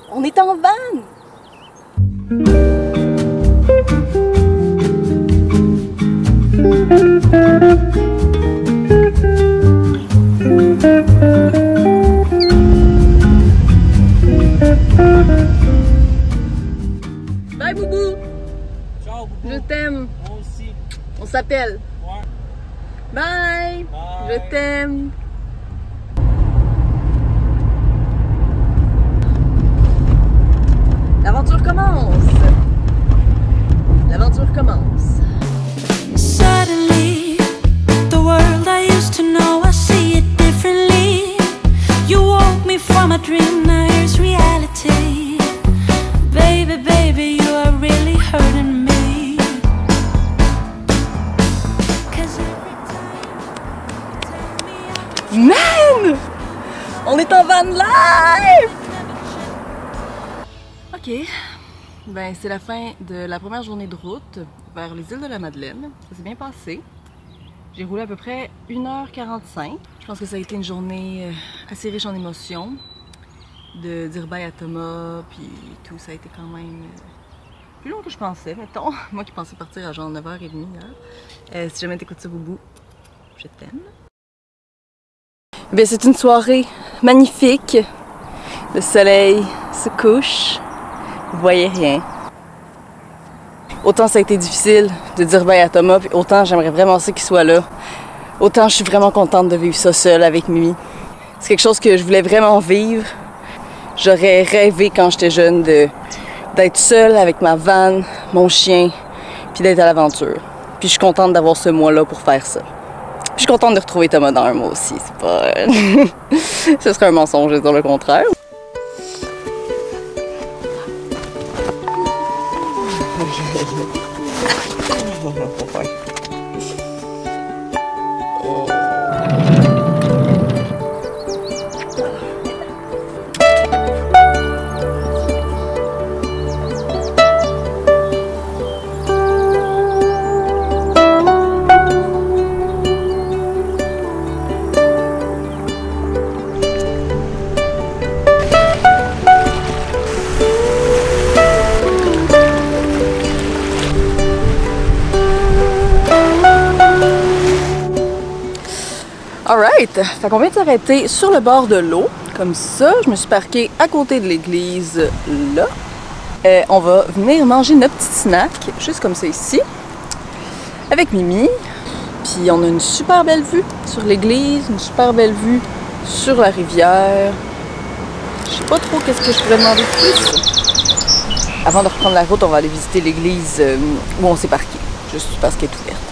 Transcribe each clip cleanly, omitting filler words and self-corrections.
On est en van! Bye Boubou! Ciao Boubou! Je t'aime! Moi aussi! On s'appelle! Ouais. Bye! Bye. Je t'aime! L'aventure commence! L'aventure commence! Suddenly, the world I used to know, I see it differently. You woke me from a dream, now here's reality. Baby, baby, you are really hurting me. 'Cause every time you tell me Man! On est en van life! Ok, ben c'est la fin de la première journée de route vers les îles de la Madeleine. Ça s'est bien passé. J'ai roulé à peu près 1h45. Je pense que ça a été une journée assez riche en émotions. De dire bye à Thomas, puis tout, ça a été quand même plus long que je pensais, mettons. Moi qui pensais partir à genre 9h30 hier. Si jamais t'écoutes ça, Boubou, je t'aime. Bien, c'est une soirée magnifique. Le soleil se couche. Vous voyez rien. Autant ça a été difficile de dire bye à Thomas, puis autant j'aimerais vraiment ça qu'il soit là. Autant je suis vraiment contente de vivre ça seule avec Mimi. C'est quelque chose que je voulais vraiment vivre. J'aurais rêvé quand j'étais jeune d'être seule avec ma vanne, mon chien, puis d'être à l'aventure. Puis je suis contente d'avoir ce mois-là pour faire ça. Puis je suis contente de retrouver Thomas dans un mois aussi. C'est pas... Ce serait un mensonge de dire le contraire. Alright, fait qu'on vient de s'arrêter sur le bord de l'eau, comme ça. Je me suis parquée à côté de l'église, là. On va venir manger notre petit snack, juste comme ça ici, avec Mimi. Puis on a une super belle vue sur l'église, une super belle vue sur la rivière. Je sais pas trop qu'est-ce que je pourrais demander de plus. Avant de reprendre la route, on va aller visiter l'église où on s'est parqué, juste parce qu'elle est ouverte.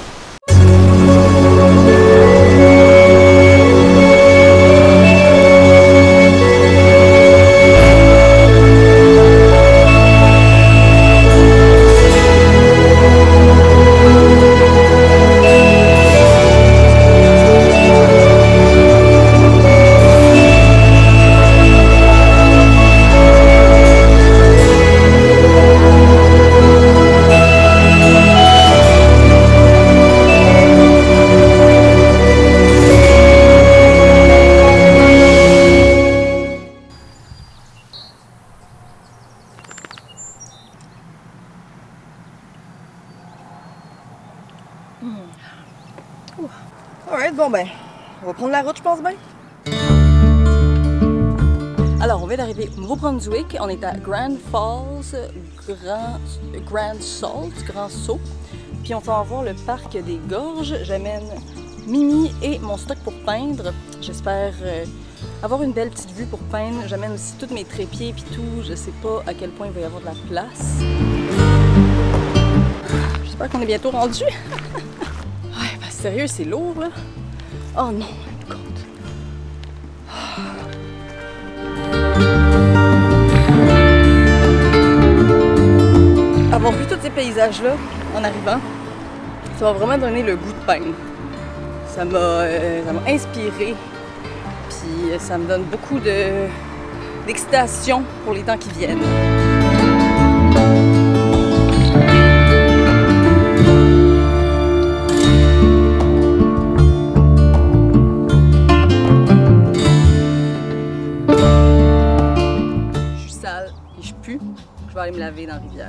Alright, bon ben, on va prendre la route, je pense bien. Alors, on vient d'arriver au Nouveau-Brunswick. On est à Grand Falls, Grand Sault. Puis on va voir le parc des Gorges. J'amène Mimi et mon stock pour peindre. J'espère avoir une belle petite vue pour peindre. J'amène aussi tous mes trépieds puis tout. Je sais pas à quel point il va y avoir de la place. J'espère qu'on est bientôt rendu. Ouais, ben, sérieux, c'est lourd là. Oh non, écoute. Avoir vu tous ces paysages-là en arrivant, ça m'a vraiment donné le goût de peindre. Ça m'a inspiré, puis ça me donne beaucoup d'excitation pour les temps qui viennent. Je suis sale. puis je pue. Je vais aller me laver dans la rivière.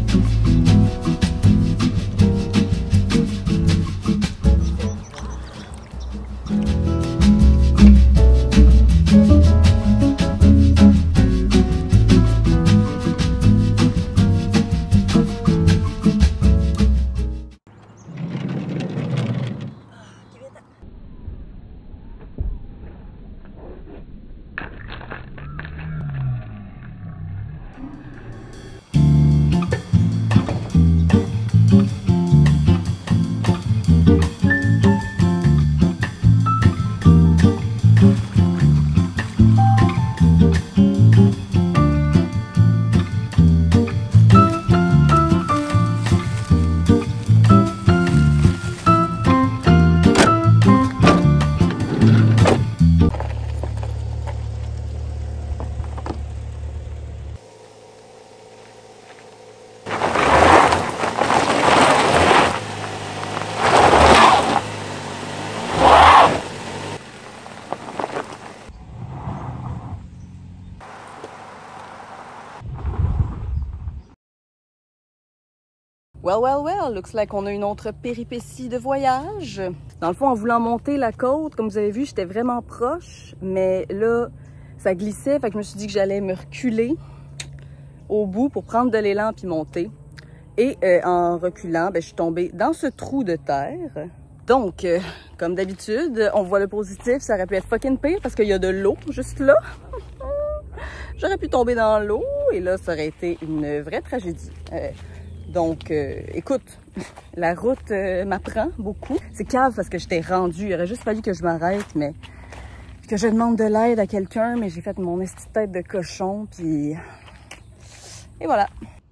Well, looks like on a une autre péripétie de voyage. Dans le fond, en voulant monter la côte, comme vous avez vu, j'étais vraiment proche, mais là, ça glissait, fait que je me suis dit que j'allais me reculer au bout pour prendre de l'élan puis monter. Et en reculant, ben, je suis tombée dans ce trou de terre. Donc, comme d'habitude, on voit le positif, ça aurait pu être fucking pire parce qu'il y a de l'eau juste là. J'aurais pu tomber dans l'eau et là, ça aurait été une vraie tragédie. Donc, écoute, la route m'apprend beaucoup. C'est cave parce que j'étais rendue. Il aurait juste fallu que je m'arrête, mais que je demande de l'aide à quelqu'un. Mais j'ai fait mon esti de tête de cochon, puis... Et voilà.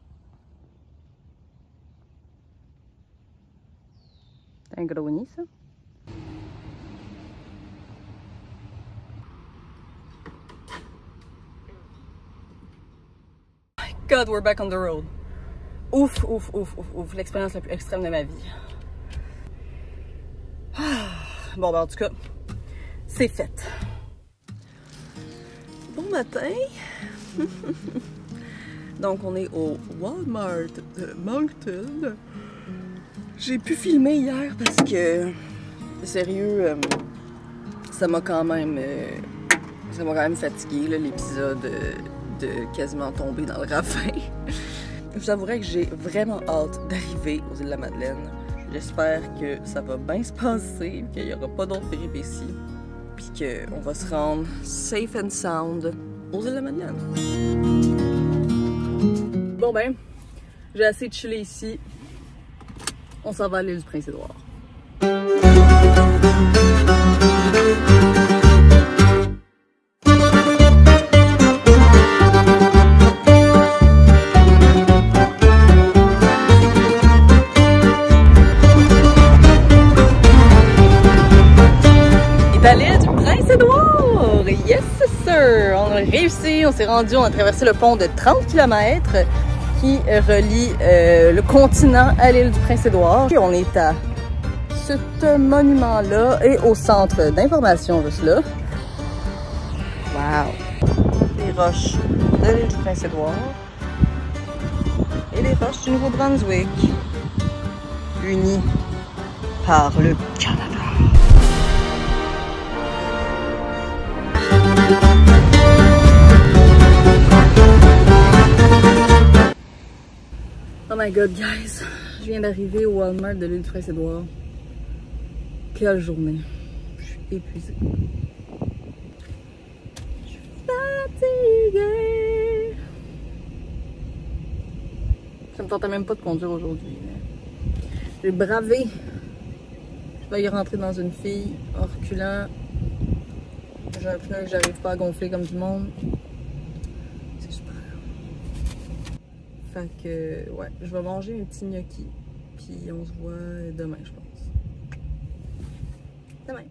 C'est un gros nid, ça? God, we're back on the road. Ouf, l'expérience la plus extrême de ma vie. Bon, ben en tout cas, c'est fait. Bon matin. Donc, on est au Walmart de Moncton. J'ai pu filmer hier parce que, sérieux, ça m'a quand même fatigué, l'épisode de quasiment tomber dans le ravin. Je vous avouerais que j'ai vraiment hâte d'arriver aux îles de la Madeleine. J'espère que ça va bien se passer, qu'il n'y aura pas d'autres péripéties, puis qu'on va se rendre safe and sound aux îles de la Madeleine. Bon ben, j'ai assez chillé ici. On s'en va à l'île du Prince-Édouard. Yes, sir! On a réussi, on s'est rendu, on a traversé le pont de 30 km qui relie le continent à l'île du Prince-Édouard. On est à ce monument-là et au centre d'information juste là. Wow! Les roches de l'île du Prince-Édouard et les roches du Nouveau-Brunswick, unies par le Canada. Oh my god, guys! Je viens d'arriver au Walmart de l'île du Prince-Édouard. Quelle journée! Je suis épuisée. Je suis fatiguée! Ça me tentait même pas de conduire aujourd'hui. J'ai bravé. Je vais y rentrer dans une fille en reculant. J'ai un pneu que j'arrive pas à gonfler comme du monde. C'est super. Fait que, ouais, je vais manger un petit gnocchi. Puis on se voit demain, je pense. Demain.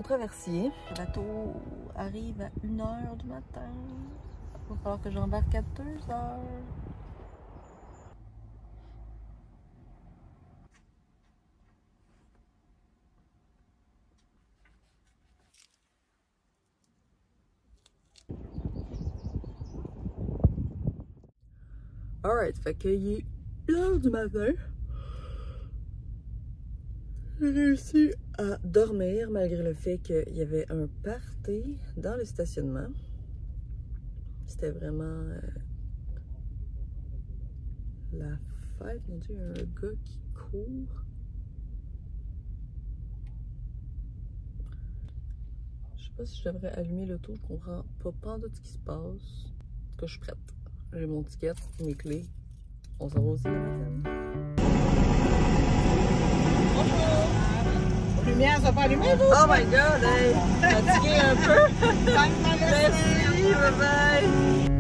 Traversier. Le bateau arrive à 1h du matin. Il va falloir que j'embarque à 2h. Alright, fait qu'il est 1h du matin. J'ai réussi à dormir malgré le fait qu'il y avait un party dans le stationnement. C'était vraiment la fête. Mon Dieu, il y a un gars qui court. Je sais pas si je devrais allumer l'auto. Je comprends pas de ce qui se passe. En tout cas, je suis prête. J'ai mon ticket, mes clés. On s'en va aussi. Bonjour! Lumière, ça va pas allumer, vous? Oh my god, hey! Fatigué un peu! Merci, bye bye!